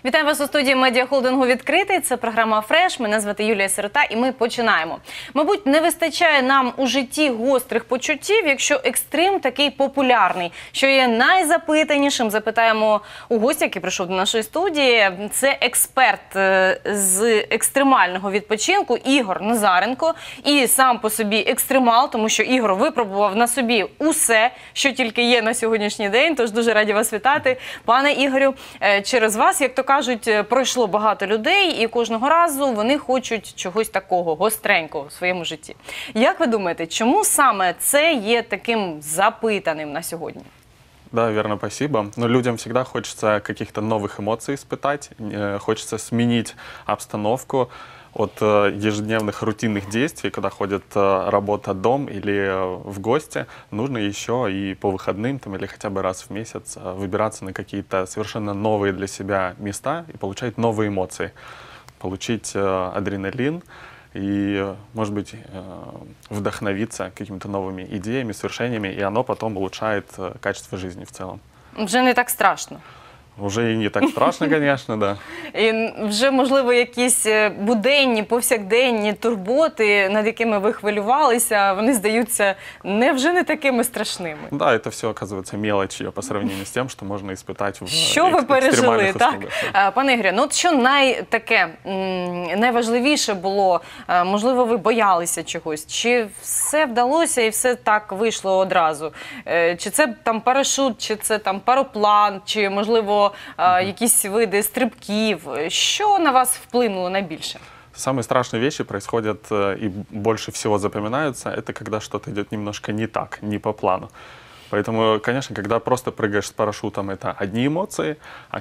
Вітаю вас у студії медіахолдингу «Відкритий». Це програма «Фреш». Мене звати Юлія Сирота і ми починаємо. Мабуть, не вистачає нам у житті гострих почуттів, якщо екстрим такий популярний. Що є найзапитанішим, запитаємо у гостя, який прийшов до нашої студії. Це експерт з екстремального відпочинку Ігор Назаренко. І сам по собі екстремал, тому що Ігор випробував на собі усе, що тільки є на сьогоднішній день. Тож дуже раді вас вітати. Пане Ігорю, через вас, як то кажуть, пройшло багато людей, і кожного разу вони хочуть чогось такого гостренького в своєму житті. Як ви думаєте, чому саме це є таким запитаним на сьогодні? Да, верно, спасибо. Но людям всегда хочется каких-то новых эмоций испытать, хочется сменить обстановку от ежедневных рутинных действий, когда ходит работа-дом или в гости. Нужно еще и по выходным там, или хотя бы раз в месяц выбираться на какие-то совершенно новые для себя места и получать новые эмоции, получить адреналин и, может быть, вдохновиться какими-то новыми идеями, свершениями, и оно потом улучшает качество жизни в целом. Вже не так страшно. Уже и не так страшно, конечно, да. І вже, можливо, якісь буденні, повсякденні турботи, над якими ви хвилювалися, вони здаються вже не такими страшними. Да, это все оказывается мелочью по сравнению с тем, что можно испытать в Що ви пережили, так? условиях. Пане Ігорю, ну от що найважливіше було? Можливо, ви боялися чогось? Чи все вдалося і все так вийшло одразу? Чи це там парашут, чи це там пароплан, чи, можливо, якісь види стрибків? Що на вас вплинуло найбільше? Самые страшные вещи происходят и больше всего запоминаются, это когда что-то идет немножко не так, не по плану. Поэтому, конечно, когда просто прыгаешь с парашютом, это одни эмоции,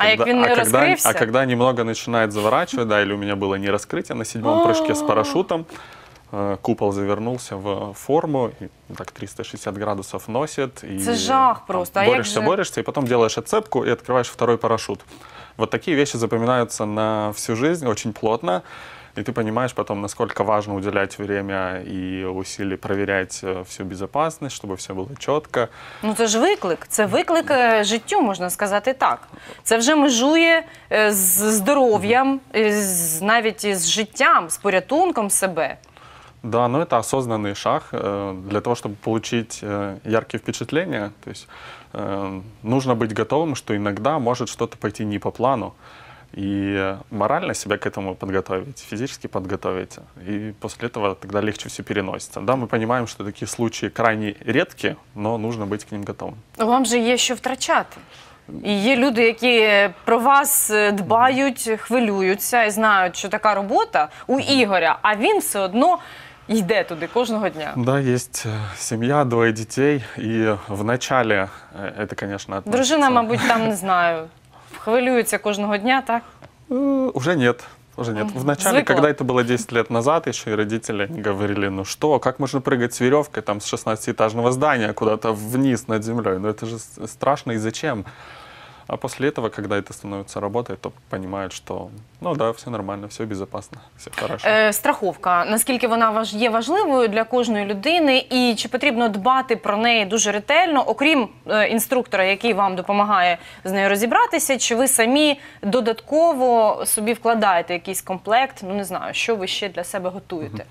когда немного начинает заворачивать, да, или у меня было не раскрытие на 7-м прыжке с парашютом, купол завернулся в форму, и так 360 градусов носит. Это жах просто. Борешься, и потом делаешь отцепку и открываешь второй парашют. Вот такие вещи запоминаются на всю жизнь очень плотно. И ты понимаешь потом, насколько важно уделять время и усилий проверять всю безопасность, чтобы все было четко. Ну це ж виклик. Це виклик життю, можна сказати так. Це вже межує з здоров'ям, навіть із життям, з порятунком себе. Да, но это осознанный шаг для того, чтобы получить яркие впечатления. То есть нужно быть готовым, что иногда может что-то пойти не по плану. И морально себя к этому подготовить, физически подготовить. И после этого тогда легче все переносится. Да, мы понимаем, что такие случаи крайне редки, но нужно быть к ним готовым. Вам же є що втрачати. І є люди, які про вас дбають, хвилюються і знають, що така робота у Ігоря, а він все одно йде туди кожного дня. Да, есть семья, 2 детей, и в начале это, конечно, относится... Дружина, мабуть, там, не знаю, хвилюється кожного дня, так? Уже нет. Уже нет. Вначале, когда это было 10 лет назад, еще и родители говорили, ну что, как можно прыгать с веревкой там, с 16-этажного здания куда-то вниз над землей? Ну это же страшно, и зачем? А после этого, когда это становится работой, то понимают, что, ну да, все нормально, все безопасно, все хорошо. Страховка, наскільки вона є важливою для кожної людини, і чи потрібно дбати про неї дуже ретельно, окрім інструктора, який вам допомагає з нею розібратися, чи ви самі додатково собі вкладаєте якийсь комплект, ну не знаю, що ви ще для себе готуєте?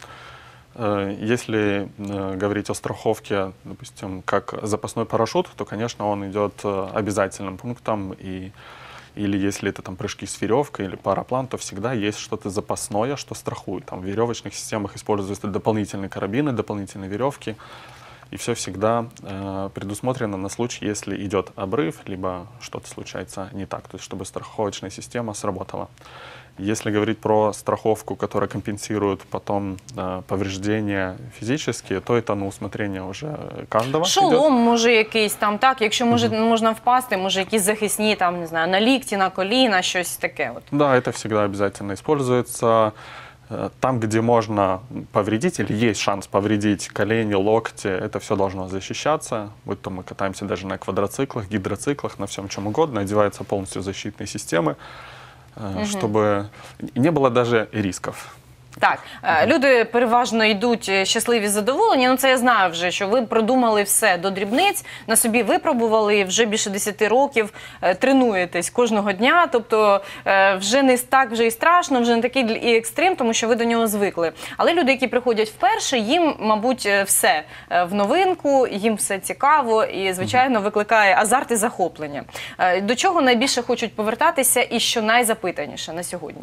Если говорить о страховке, допустим, как запасной парашют, то, конечно, он идет обязательным пунктом. Или если это там прыжки с веревкой или параплан, то всегда есть что-то запасное, что страхует. Там в веревочных системах используются дополнительные карабины, дополнительные веревки. И все всегда предусмотрено на случай, если идет обрыв, либо что-то случается не так, то есть чтобы страховочная система сработала. Если говорить про страховку, которая компенсирует потом повреждения физические, то это на усмотрение уже каждого. Шолом може якийсь там, так? Якщо можна впасти, може якісь захисні, там, не знаю, на лікті, на коліна, щось таке. От. Да, это всегда обязательно используется. Там, где можно повредить или есть шанс повредить колени, локти, это все должно защищаться. Будь то мы катаемся даже на квадроциклах, гидроциклах, на всем чем угодно, одеваются полностью защитные системы, чтобы не было даже рисков. Так, люди переважно йдуть щасливі, задоволені. Ну, це я знаю вже, що ви продумали все до дрібниць, на собі випробували, вже більше 10 років тренуєтесь кожного дня. Тобто вже не так вже і страшно, вже не такий і екстрим, тому що ви до нього звикли. Але люди, які приходять вперше, їм, мабуть, все в новинку, їм все цікаво і, звичайно, викликає азарт і захоплення. До чого найбільше хочуть повертатися і що найзапитаніше на сьогодні?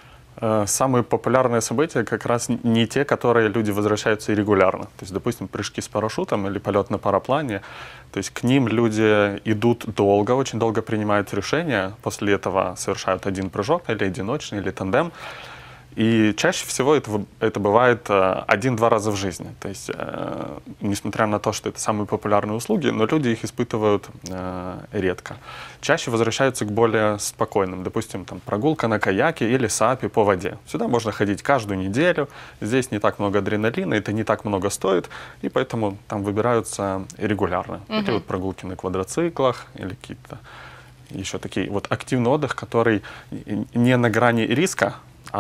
Самые популярные события как раз не те, которые люди возвращаются регулярно. То есть, допустим, прыжки с парашютом или полет на параплане. То есть к ним люди идут долго, очень долго принимают решения. После этого совершают один прыжок, или одиночный, или тандем. И чаще всего это бывает 1-2 раза в жизни. То есть, несмотря на то, что это самые популярные услуги, но люди их испытывают редко. Чаще возвращаются к более спокойным. Допустим, там, прогулка на каяке или сапе по воде. Сюда можно ходить каждую неделю. Здесь не так много адреналина, это не так много стоит. И поэтому там выбираются регулярно. Или вот прогулки на квадроциклах, или какие-то еще такие вот активный отдых, который не на грани риска,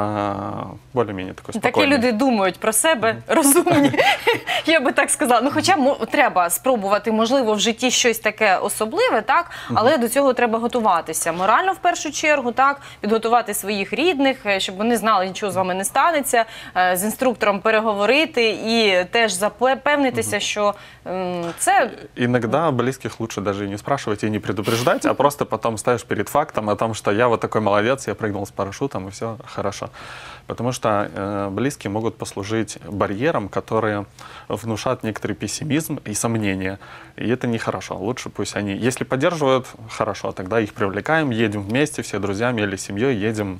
а більш-менш такий спокійний. Такі люди думають про себе, розумні, я би так сказала. Ну, хоча треба спробувати, можливо, в житті щось таке особливе, так? Але до цього треба готуватися. Морально, в першу чергу, так? Підготувати своїх рідних, щоб вони знали, нічого з вами не станеться, з інструктором переговорити і теж запевнитися, що це... Иногда близких лучше даже и не спрашивать, и не предупреждать, а просто потом ставишь перед фактом о том, что я вот такой молодец, я прыгнул с парашютом, и все хорошо. Потому что близкие могут послужить барьером, которые внушат некоторый пессимизм и сомнения. И это нехорошо. Лучше пусть они, если поддерживают, хорошо, тогда их привлекаем, едем вместе, все друзьями или семьей, едем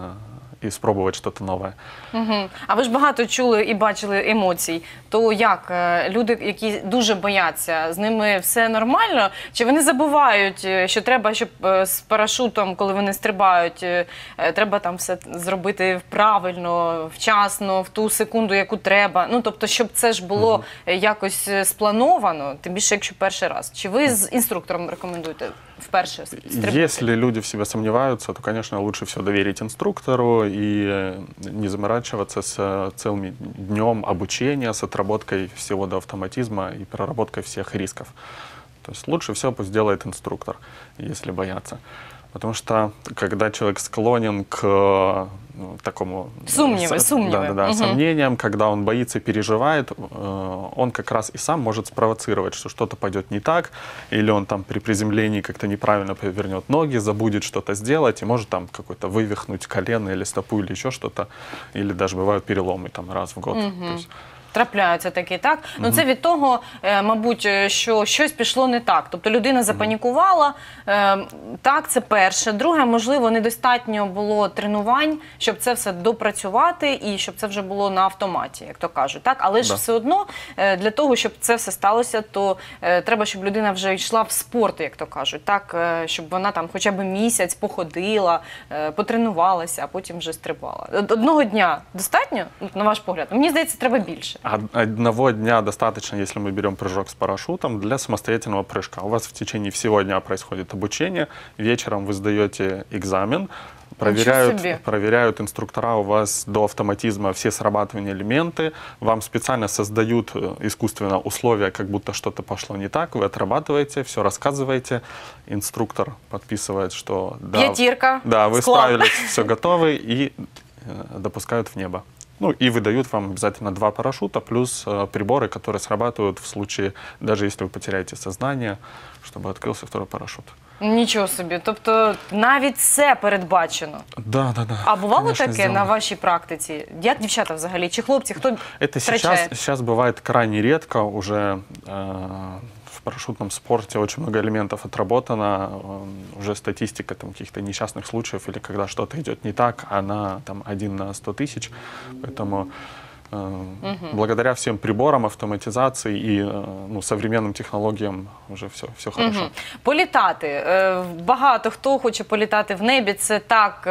і спробувати щось нове. А ви ж багато чули і бачили емоцій. То як? Люди, які дуже бояться, з ними все нормально? Чи вони забувають, що треба, щоб з парашутом, коли вони стрибають, треба там все зробити правильно, вчасно, в ту секунду, яку треба? Ну, тобто, щоб це ж було якось сплановано, тим більше, якщо перший раз. Чи ви з інструктором рекомендуєте вперше стрибати? Если люди в себе сомневаются, то, конечно, лучше все доверить инструктору и не заморачиваться с целым днем обучения, с отработкой всего до автоматизма и проработкой всех рисков. То есть лучше все пусть делает инструктор, если боятся. Потому что когда человек склонен к такому сомнениям, когда он боится и переживает, он как раз и сам может спровоцировать, что что-то пойдет не так, или он там при приземлении как-то неправильно повернет ноги, забудет что-то сделать и может там какой-то вывихнуть колено или стопу или еще что-то, или даже бывают переломы там раз в год. То есть, трапляються такі, так? Ну, це від того, мабуть, що щось пішло не так. Тобто людина запанікувала, так, це перше. Друге, можливо, недостатньо було тренувань, щоб це все допрацювати і щоб це вже було на автоматі, як то кажуть, так? Але ж все одно, для того, щоб це все сталося, то треба, щоб людина вже йшла в спорт, як то кажуть, так? Щоб вона там хоча б місяць походила, потренувалася, а потім вже стрибала. Одного дня достатньо, на ваш погляд? Мені здається, треба більше. Одного дня достаточно, если мы берем прыжок с парашютом, для самостоятельного прыжка. У вас в течение всего дня происходит обучение, вечером вы сдаете экзамен, проверяют инструктора у вас до автоматизма все срабатывания элементы, вам специально создают искусственно условия, как будто что-то пошло не так, вы отрабатываете, все рассказываете, инструктор подписывает, что да, вы справились, все готовы и допускают в небо. Ну и выдают вам обязательно 2 парашюта, плюс приборы, которые срабатывают в случае, даже если вы потеряете сознание, чтобы открылся 2-й парашют. Нічого собі, тобто навіть це передбачено. Да. А бувало таке на вашій практиці? Як дівчата взагалі, чи хлопці, хто втрачає? Сейчас бывает крайне редко, уже в парашютном спорте очень много элементов отработано, уже статистика там каких-то несчастных случаев или когда что-то идет не так, она там 1 на 100 тысяч, поэтому благодаря всем приборам, автоматизации и современным технологиям уже все хорошо. Політати. Багато хто хоче політати в небі. Це так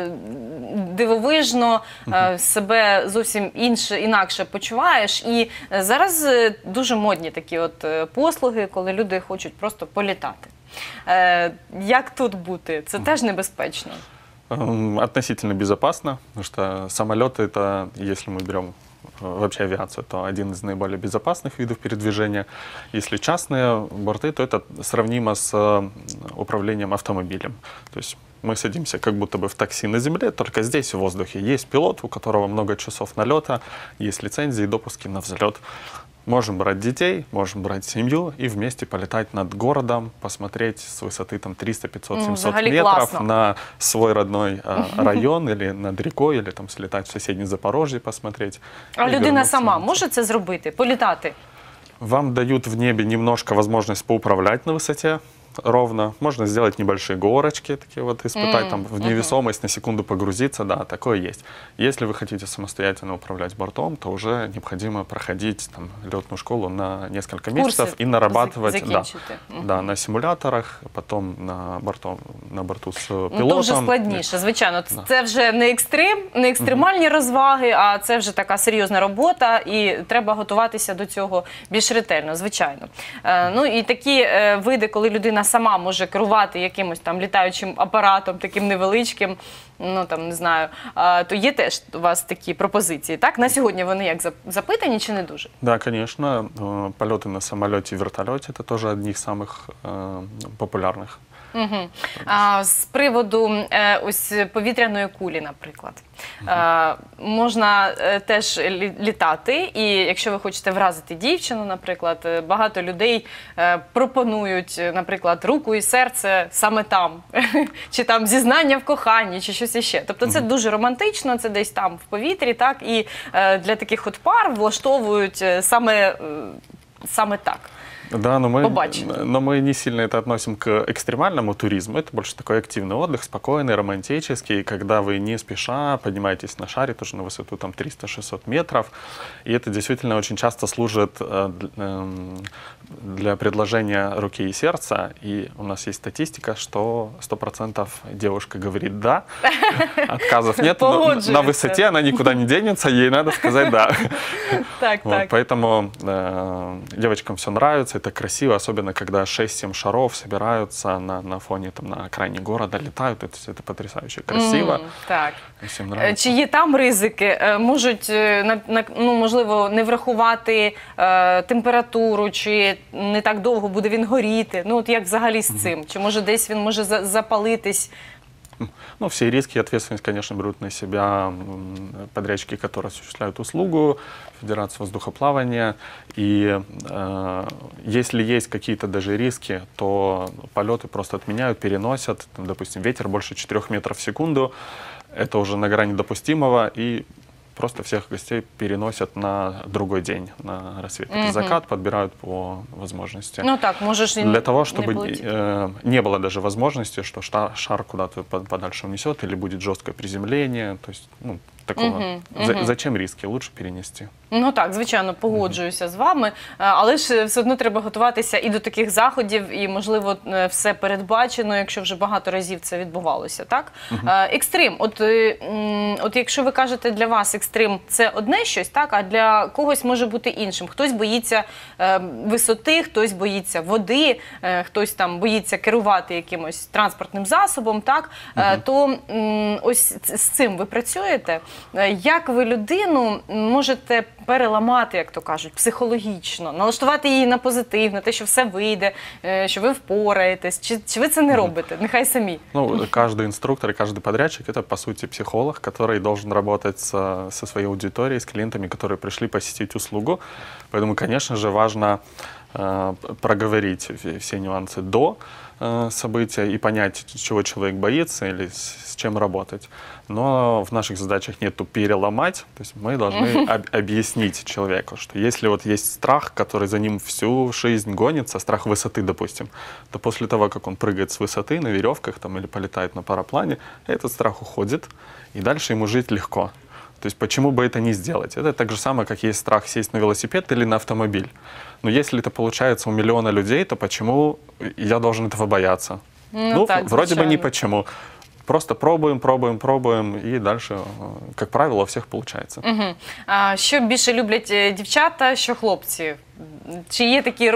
дивовижно, себе зовсім інакше почуваєш. І зараз дуже модні такі от послуги, коли люди хочуть просто політати. Як тут бути? Це теж небезпечно. Относительно безопасно, потому что самолеты, это, если мы берем вообще авиацию, то один из наиболее безопасных видов передвижения. Если частные борты, то это сравнимо с управлением автомобилем. То есть мы садимся как будто бы в такси на земле, только здесь в воздухе есть пилот, у которого много часов налета, есть лицензии и допуски на взлет. Можем брать детей, можем брать семью и вместе полетать над городом, посмотреть с высоты там 300, 500, 700 метров классно. на свой родной район или над рекой, или там слетать в соседнее Запорожье посмотреть. А и людина вернуться сама назад. може це зробити, політати? Вам дают в небе немножко возможность поуправлять на высоте ровно. Можно сделать небольшие горочки, такие вот испытать, там в невесомость на секунду погрузиться, да, такое есть. Если вы хотите самостоятельно управлять бортом, то уже необходимо проходить там летную школу на несколько месяцев и нарабатывать, да, на симуляторах, потом на борту з пілотом. Ну, то вже складніше, звичайно. Це вже не екстрим, не екстремальні розваги, а це вже така серйозна робота, і треба готуватися до цього більш ретельно, звичайно. Ну і такі види, коли людина сама може керувати якимось там літаючим апаратом, таким невеличким, ну там, не знаю, то є теж у вас такі пропозиції, так? На сьогодні вони як запитані чи не дуже? Да, конечно. Полеты на самолете и вертолете – это тоже одни из самых популярных. Угу. З приводу ось повітряної кулі, наприклад, можна теж літати, і якщо ви хочете вразити дівчину, наприклад, багато людей пропонують, наприклад, руку і серце саме там, чи там зізнання в коханні, чи щось іще. Тобто це дуже романтично, це десь там в повітрі, так, і для таких от пар влаштовують саме так. Да, но мы не сильно это относим к экстремальному туризму. Это больше такой активный отдых, спокойный, романтический, когда вы не спеша поднимаетесь на шаре, тоже на высоту там 300-600 метров. И это действительно очень часто служит для предложения руки и сердца. И у нас есть статистика, что 100% девушка говорит «да», отказов нет. На высоте она никуда не денется, ей надо сказать «да». Поэтому девочкам все нравится. Это красиво, особенно когда 6-7 шаров собираются на фоне, там, на окраине города, летают. Это потрясающе красиво. Так. Чи є там ризики? Можуть, ну, можливо, не врахувати температуру, чи не так довго буде він горіти? Ну, от як взагалі з цим? Чи може десь він може запалитись? Ну, все риски и ответственность, конечно, берут на себя подрядчики, которые осуществляют услугу, Федерация воздухоплавания. И если есть какие-то даже риски, то полеты просто отменяют, переносят. Там, допустим, ветер больше 4 метров в секунду. Это уже на грани допустимого. И просто всех гостей переносят на другой день, на рассвет или закат, подбирают по возможности. Ну так, можешь для того, чтобы не было даже возможности, что шар куда-то подальше унесет или будет жесткое приземление. То есть, ну, такого. Зачем риски? Лучше перенести. Ну так, звичайно, погоджуюся з вами, але ж все одно треба готуватися і до таких заходів, і, можливо, все передбачено, якщо вже багато разів це відбувалося, так? Екстрим, от якщо ви кажете, для вас екстрим – це одне щось, так? А для когось може бути іншим. Хтось боїться висоти, хтось боїться води, хтось там боїться керувати якимось транспортним засобом, так? То ось з цим ви працюєте? Як ви людину можете переламати, як то кажуть, психологічно, налаштувати її на позитив, на те, що все вийде, що ви впораєтесь? Чи ви це не робите? Нехай самі. Ну, каждый инструктор и каждый подрядчик – это, по сути, психолог, который должен работать со своей аудиторией, с клиентами, которые пришли посетить услугу. Поэтому, конечно же, важно проговорить все нюансы до события и понять, чего человек боится или с чем работать. Но в наших задачах нету переломать, то есть мы должны объяснить человеку, что если вот есть страх, который за ним всю жизнь гонится, страх высоты, допустим, то после того, как он прыгает с высоты на веревках там, или полетает на параплане, этот страх уходит, и дальше ему жить легко. То есть почему бы это не сделать? Это так же самое, как есть страх сесть на велосипед или на автомобиль. Но если это получается у миллиона людей, то почему я должен этого бояться? Ну так, вроде бы ни почему. Просто пробуем, и дальше, как правило, у всех получается. А що більше люблять дівчата, що хлопці? Чи є такі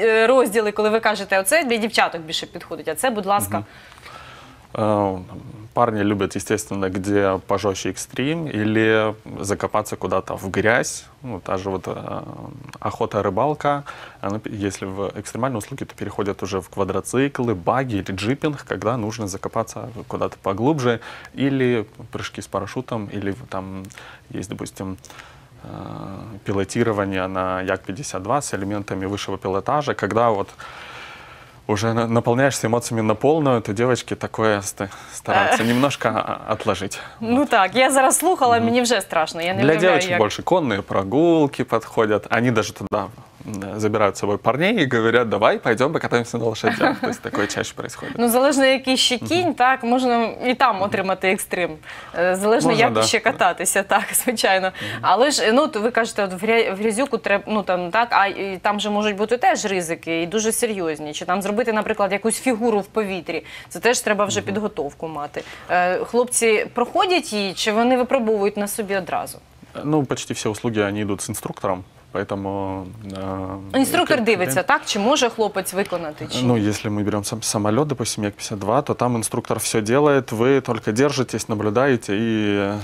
розділи, коли ви кажете, оце для дівчаток більше підходить, а це, будь ласка? Парни любят, естественно, где пожестче экстрим или закопаться куда-то в грязь. Ну, та же вот охота, рыбалка. Если в экстремальные услуги, то переходят уже в квадроциклы, баги или джипинг, когда нужно закопаться куда-то поглубже. Или прыжки с парашютом, или там есть, допустим, пилотирование на Як-52 с элементами высшего пилотажа, когда вот уже наполняешься эмоциями на полную, то девочки такое стараются немножко отложить. Ну так, я зараз слухала, мені вже страшно. Я не Для уявляю, девочек як. больше конные прогулки подходят. Они даже туда забирают с собой парней и говорят, давай пойдем покатаемся на лошадях. То есть такое чаще происходит. Ну, залежно який ще кінь, так, можна і там отримати екстрим. Залежно, Можна, як да. ще кататися, так, звичайно. Але ж, ну, ви кажете, от в грязюку треба, ну, там, так, а і там же можуть бути теж ризики, і дуже серйозні. Чи там зробити, наприклад, якусь фігуру в повітрі, це теж треба вже підготовку мати. Хлопці проходять її, чи вони випробовують на собі одразу? Ну, почти все услуги, они идут с инструктором. Поэтому... Інструктор дивиться, так? Чи може хлопець виконати? Чи Ну, ні? если мы берем самолет, допустим, Як-52, то там инструктор все делает, вы только держитесь, наблюдаете и...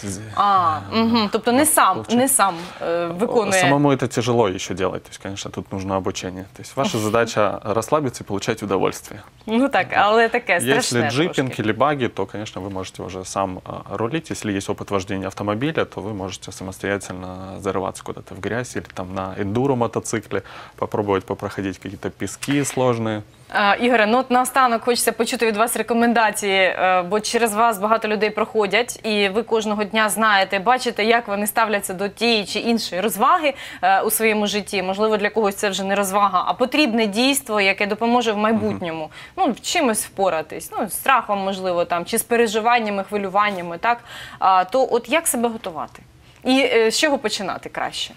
Угу. Тобто не сам виконує. Самому это тяжело еще делать, то есть, конечно, тут нужно обучение. То есть ваша задача расслабиться и получать удовольствие. Ну так, але таке страшне Если джипинг трошки. или баги, то, конечно, вы можете уже сам рулить. Если есть опыт вождения автомобиля, то вы можете самостоятельно зарываться куда-то в грязь или там на эндуро мотоцикле, попробовать попроходить какие-то пески сложные. Ігоре, ну от наостанок хочеться почути від вас рекомендації, бо через вас багато людей проходять, і ви кожного дня знаєте, бачите, як вони ставляться до тієї чи іншої розваги у своєму житті. Можливо, для когось це вже не розвага, а потрібне дійство, яке допоможе в майбутньому. Ну, чимось впоратись, ну, з страхом, можливо, там, чи з переживаннями, хвилюваннями, так? То от як себе готувати? І з чого починати краще?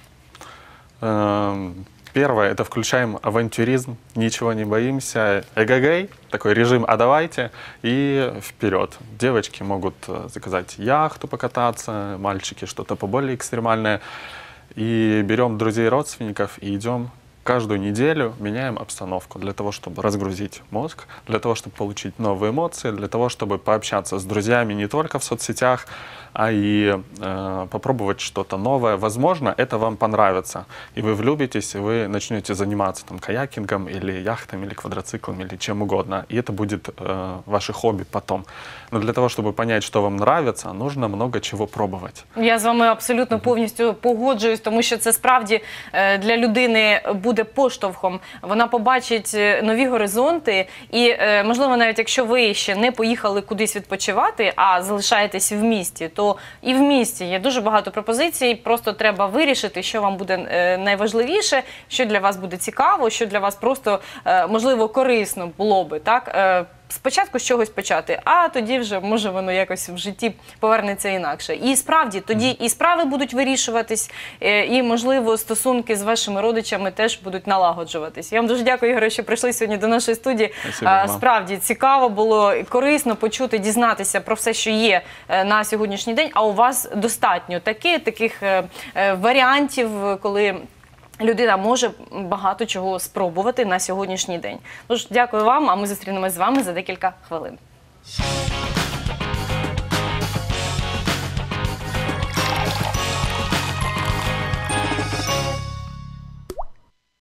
Первое, это включаем авантюризм, ничего не боимся, эгэгэй, такой режим «а давайте» и вперед. Девочки могут заказать яхту покататься, мальчики что-то поболее экстремальное. И берем друзей и родственников и идем каждую неделю, меняем обстановку для того, чтобы разгрузить мозг, для того, чтобы получить новые эмоции, для того, чтобы пообщаться с друзьями не только в соцсетях, а и попробовать что-то новое. Возможно, это вам понравится, и вы влюбитесь, и вы начнете заниматься там, каякингом, или яхтами, или квадроциклом, или чем угодно. И это будет ваше хобби потом. Но для того, чтобы понять, что вам нравится, нужно много чего пробовать. Я з вами абсолютно повністю погоджуюсь, тому що це справді для людини буде поштовхом. Вона побачить нові горизонти і, можливо, навіть якщо ви ще не поїхали кудись відпочивати, а залишаєтесь в місті, то і в місті є дуже багато пропозицій, просто треба вирішити, що вам буде найважливіше, що для вас буде цікаво, що для вас просто, можливо, корисно було би, так? Спочатку з чогось почати, а тоді вже, може, воно якось в житті повернеться інакше. І справді, тоді і справи будуть вирішуватись, і, можливо, стосунки з вашими родичами теж будуть налагоджуватись. Я вам дуже дякую, Ігоре, що прийшли сьогодні до нашої студії. Справді, цікаво було, корисно почути, дізнатися про все, що є на сьогоднішній день, а у вас достатньо таких варіантів, коли людина може багато чого спробувати на сьогоднішній день. Тож, дякую вам, а ми зустрінемось з вами за декілька хвилин.